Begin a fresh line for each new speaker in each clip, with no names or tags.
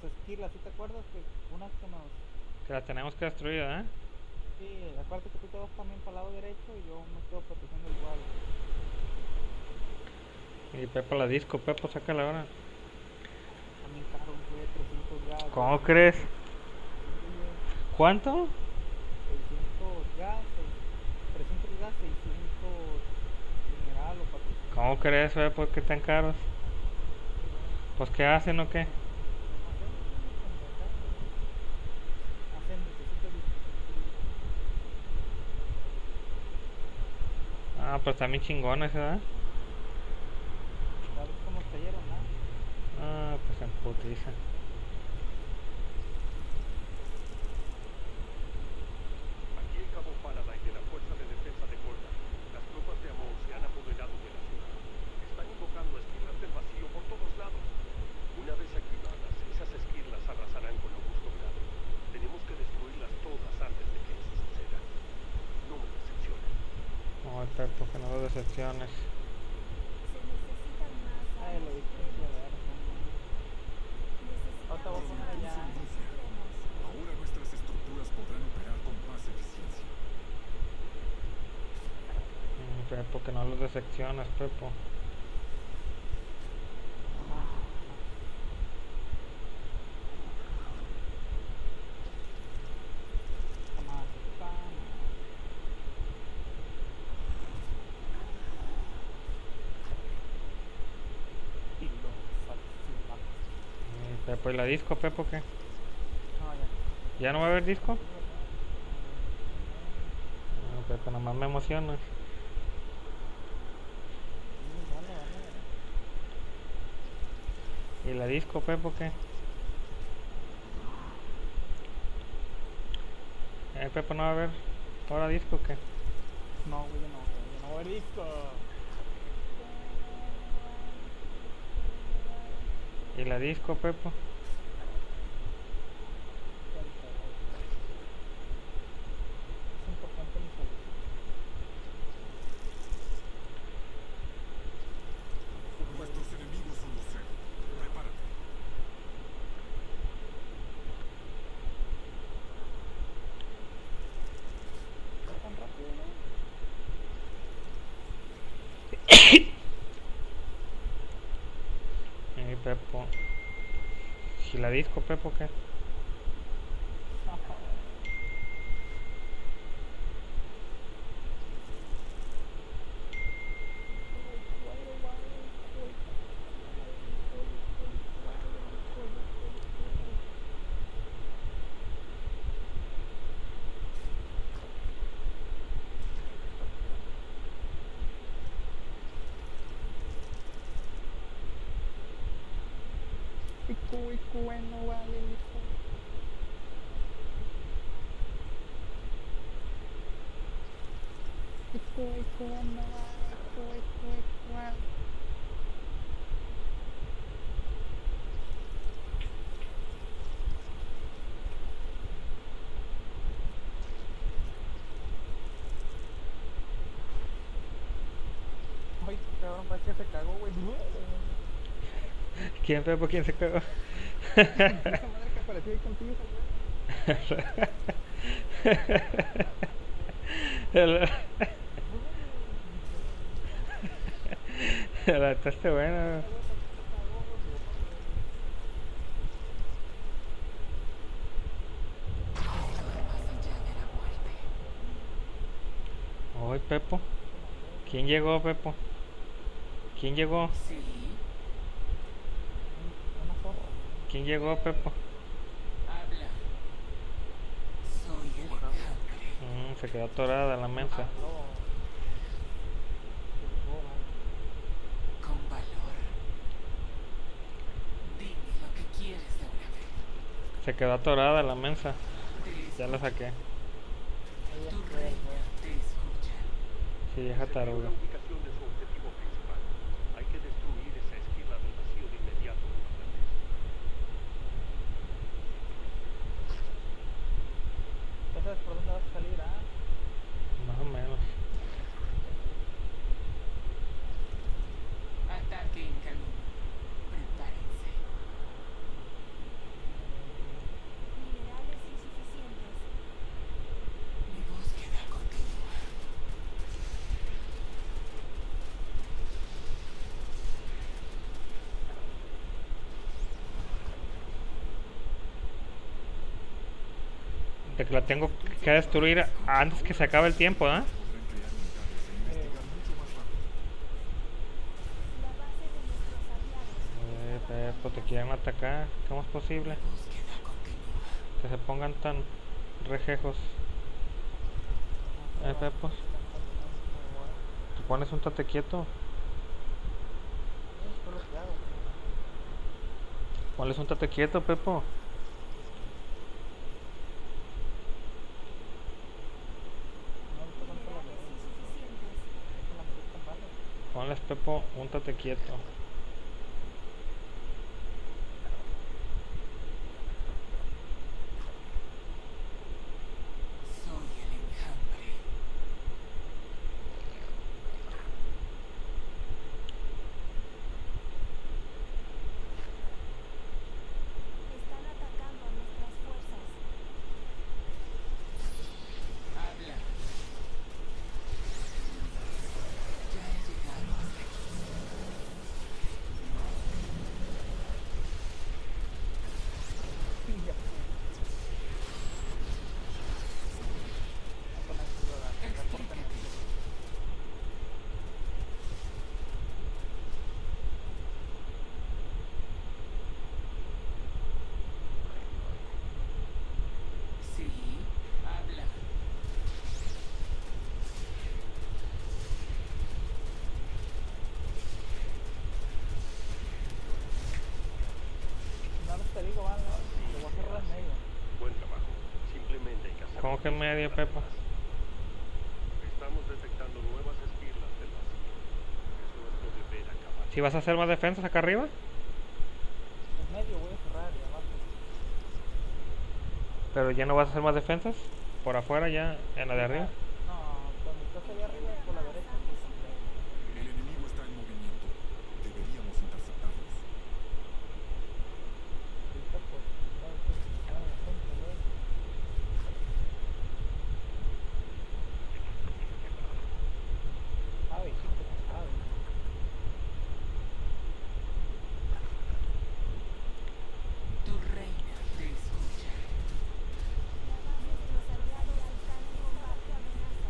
esquilas, ¿sí te acuerdas? Que unas que nos...
Que las tenemos que destruir, ¿eh?
Sí, acuérdate que tú te vas también para el lado derecho y yo me quedo protegiendo igual.
Y Pepo la disco, Pepo, sácala ahora.
También caros, güey, 300 gas,
¿Cómo crees?
200. Sí, güey.
¿Cuánto?
600 gas, 300 gas, 600 mineral o paquete.
¿Cómo crees, Pepo, que tan caros?
Sí, güey.
Pues, ¿qué hacen o qué?
No sé, güey, como acá, güey. Necesito dispositivos.
Ah, pues también chingones, ¿verdad?
Ya ves cómo cayeron, ¿ah?
Ah, pues en putiza.
Aquí en Cabo Faraday de la Fuerza de Defensa de Golda, las tropas de Amon se han apoderado de la ciudad. Están invocando esquirlas del vacío por todos lados. Una vez activadas, esas esquirlas arrasarán con Augusto Grado. Tenemos que destruirlas todas antes de que eso suceda. No me decepcionen.
Ay, Pepo, que no lo decepciones.
Se necesitan más
Ay, lo
armas
vi
y
pinche
trenes.
verga, man. Ahorita voy a
Necesitamos
poner
más
allá.
armas y trenes.
Ahora nuestras estructuras podrán operar con más eficiencia.
Pepo, que no lo decepciones, Pepo.
Come on, come on. Filosofía.
Pepo, ¿y la disco, Pepo, qué?
No, ya.
¿Ya no va a haber disco?
Sí, ¿verdad?
No, Pepo, nomás me emocionas.
Sí, dale, dale.
¿Y la disco, Pepo, qué? Pepo, ¿no va a haber ahora disco, qué?
No, güey, no, güey, no voy a ver disco.
¿Y la disco, Pepo?
Es importante mi salud.
Nuestros enemigos son los Zerg. Prepárate.
¿Va tan rápido, güey?
Pepo. ¿Y la disco, Pepo, qué?
Iku, bueno, vale, hijo. Iku, bueno, vale, vale. Ay, cabrón, parece que se cagó, güey.
¿Quién, Pepo? ¿Quién se cagó?
Esa madre que apareció ahí contigo, güey.
La neta está buena.
Esa güey parece que se cagó, güey.
Ay, Pepo. ¿Quién llegó, Pepo? ¿Quién llegó?
Una zorra.
¿Quién llegó, Pepo?
Habla. Soy el Cangre.
Se quedó atorada la mensa.
Habló. Llegó, vale.
Con valor. Dime lo que quieres de una vez.
Se quedó atorada la mensa.
Te
Ya la saqué.
Ella
Tu
fue,
reina
güey.
te escucha.
Sí, vieja
Se dio
taruga.
la ubicación de su objetivo principal. Hay que destruir esa esquirla del vacío de inmediato, comandantes.
Ya sabes por dónde vas a salir, ¿ah?
Más o menos.
Ataque en camino. Prepárense.
De que la tengo que destruir antes que se acabe el tiempo, ¿ah?
podrán crear unidades e investigar mucho más rápido.
La base de nuestros aliados.
Pepo, te quieren atacar. ¿Cómo es posible?
Búsqueda continua.
Que se pongan tan rejejos. Pepo, te pones un tate quieto.
Esto es lo que hago.
Ponles un tate quieto, Pepo.
No he visto tanto la
Minerales
luz.
insuficientes.
La luz tan baja.
Ponles, Pepo, un tate quieto.
Soy el enjambre.
Están atacando a nuestras fuerzas.
Habla. Ya he llegado hasta aquí.
Ya. Con la ayuda de la
Explícate. Sí, habla.
Nada más te digo, van, te voy a cerrar en medio.
Buen trabajo. Simplemente hay que hacer.
¿Cómo que en medio, Pepo?
Estamos detectando nuevas esquirlas del vacío. Eso nos puede ver acabar.
¿Si vas a hacer más defensas acá arriba?
En medio voy a cerrar y abajo.
Pero ya no vas a hacer más defensas. Por afuera ya, en la de arriba.
No, cuando estás allá arriba por la derecha. Pues,
El enemigo está en movimiento. Deberíamos interceptarlos.
ahorita pues, sabes que está la gente, güey. Sabe, chico, sabe.
Tu reina te escucha.
Nuestros aliados están en combate amenaza.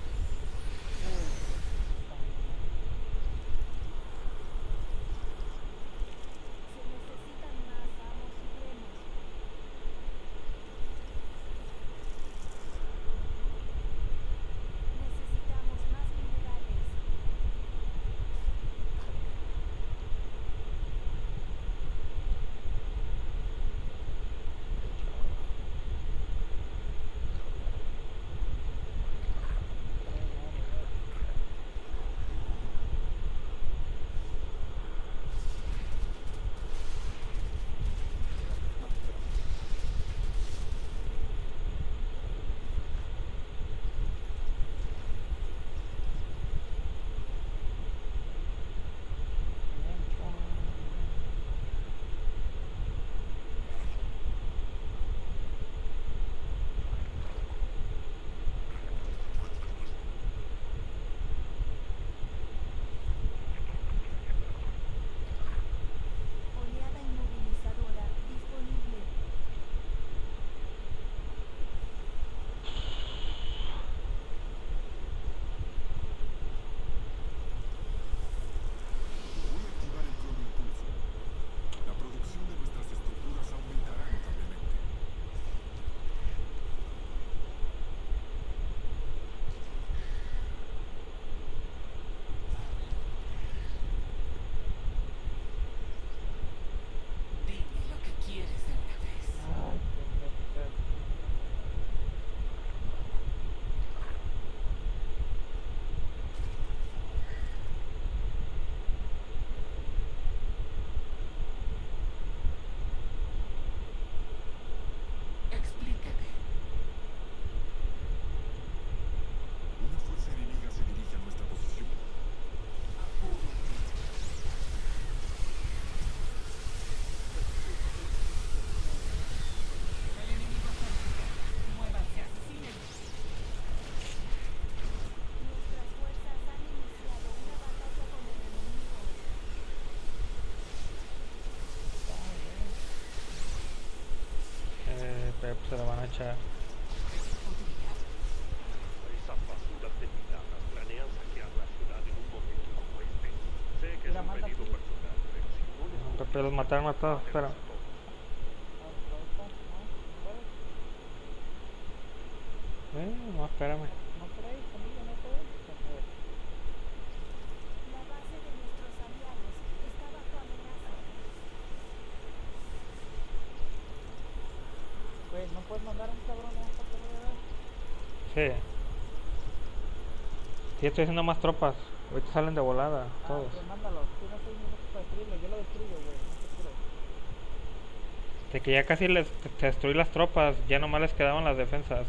Se necesitan más amos supremos. Necesitamos más minerales. Oleada inmovilizadora disponible.
Voy a activar el cronoimpulso. La producción de nuestras estructuras aumentará notablemente.
Dime lo que quieres de una vez.
Ay, qué
Explícate.
Una fuerza enemiga se dirige a nuestra posición.
Apúrate. El enemigo cerca. Muévanse, asesinen.
Nuestras fuerzas han iniciado una batalla con el enemigo.
Pepo, se la van a echar. Pero los mataron a todos, espera.
Ahorita, ¿no? ¿Puedes?
No, espérame.
¿No podéis conmigo? ¿No podéis?
La base de nuestros aliados está bajo amenaza.
Güey, ¿no puedes mandar a un cabrón más para que lo vea?
Sí. Sí, estoy haciendo más tropas. Ahorita salen de volada, todos.
Pues mándalos. Tienes 6 minutos para destruirlo. Yo lo destruyo, güey. No te apures.
De que ya casi les destruí las tropas, ya nomás les quedaban las defensas.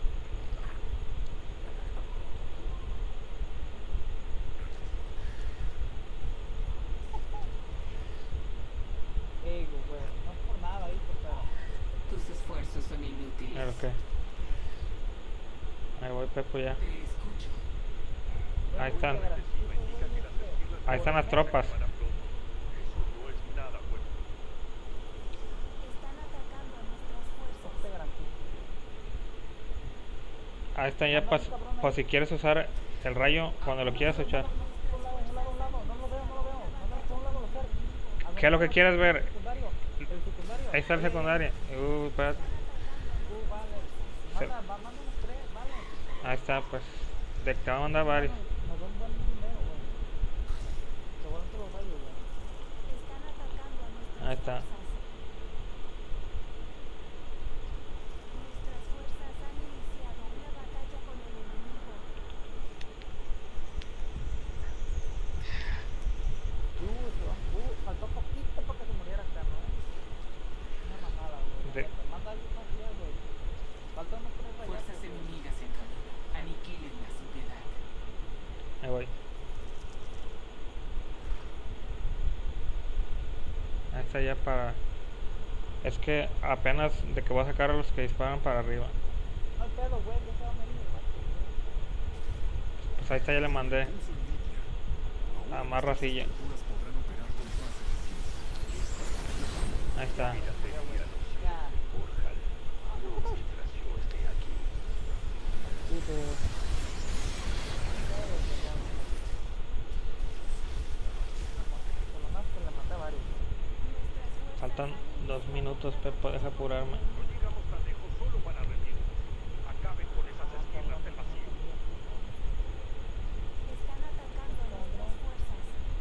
Güey, no es por nada, ¿viste? Pero...
Tus esfuerzos son inútiles.
Claro que. Ahí voy, Pepo, ya.
Te escucho.
Ahí están.
Indica que las esquirlas
Ahí están las tropas.
van a pronto. Eso no es nada bueno.
Están atacando a nuestras fuerzas.
te garantizo.
Ahí están ya, por si quieres usar el rayo cuando lo quieras echar.
Un lado. No lo veo. Mándalo por un lado, lo cerco. A ver,
¿Qué es lo que quieres ver?
El secundario.
Ahí está el secundario. Espérate.
Vale. Mándanos 3, vale.
Ahí está, pues. De que te va a mandar varios.
Nos da un buen dinero, güey. Te voy a dar los rayos, güey.
Están atacando a nuestras
Ahí está.
fuerzas. Nuestras fuerzas han iniciado una batalla con el enemigo.
Faltó poquito para que se muriera acá, ¿no? Una mamada, güey. Manda a alguien más allá, güey. Faltan unos 3 rayos.
Fuerzas enemigas en camino. Aniquílenlas sin piedad.
Ahí voy. Ahí está ya para... Es que apenas de que voy a sacar a los que disparan para arriba.
No hay pedo, güey. Ya se va a morir, güey.
Pues ahí está, ya le mandé
Uso en línea.
a más racilla.
Estructuras podrán operar con más eficiencia.
Ahí está.
Ya.
Borjal, mientras yo esté aquí.
Sí, por lo más que le maté a varios.
Nuestras fuerzas
Faltan
han
2 minutos, Pepo, deja apurarme.
No llegamos tan lejos solo para rendirnos. Acaben con esas esquirlas del vacío.
están atacando a nuestras fuerzas.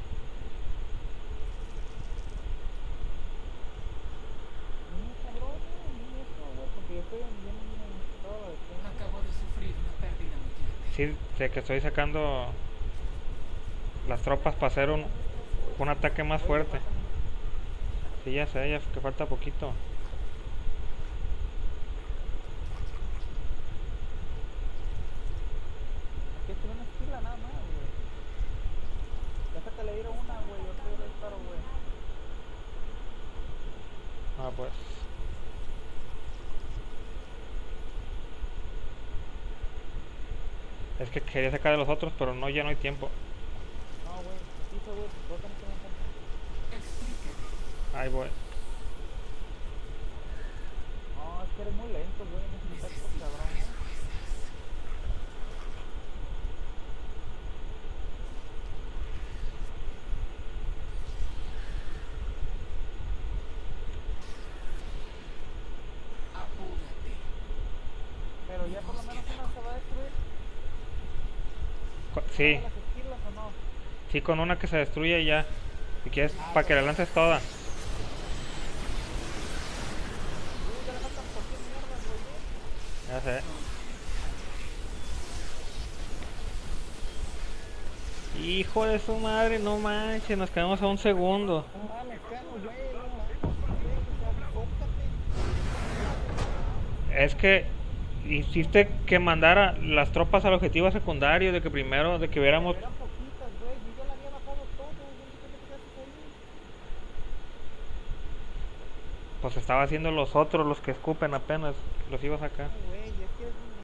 Cabrón, ni eso, güey, porque yo estoy bien en todo lo de que...
Acabo de sufrir una pérdida muy grande.
Sí, sé que estoy sacando las tropas para hacer un ataque más fuerte. Sí, ya sé, ya que falta poquito.
Aquí estoy una esquila nada más, güey. Déjate le dieron una, güey, yo te disparo, güey.
Ah, pues. Es que quería sacar de los otros, pero no, ya no hay tiempo.
No, güey, piso, güey, voy a tener que lanzar.
Explíqueme.
Ahí voy.
No, es que eres muy lento, güey, en ese aspecto, cabrón.
Apúrate.
Pero ya por lo menos una se va a destruir.
Sí,
¿Las esquilas o no?
sí, con una que se destruye ya. Si quieres, para que la lances toda.
Uy, ya le faltan por 100 mierdas, güey.
Ya sé. Hijo de su madre, no manches, nos quedamos a un segundo.
No mames, cano, güey, no mames, enfócate.
Es que hiciste que mandara las tropas al objetivo secundario, de que primero, de que viéramos...
Eran poquitas, güey, yo ya la había bajado todo, güey, ¿qué te quedaste ahí?
Pues estaba haciendo los otros, los que escupen apenas, los iba a sacar.
Güey, es que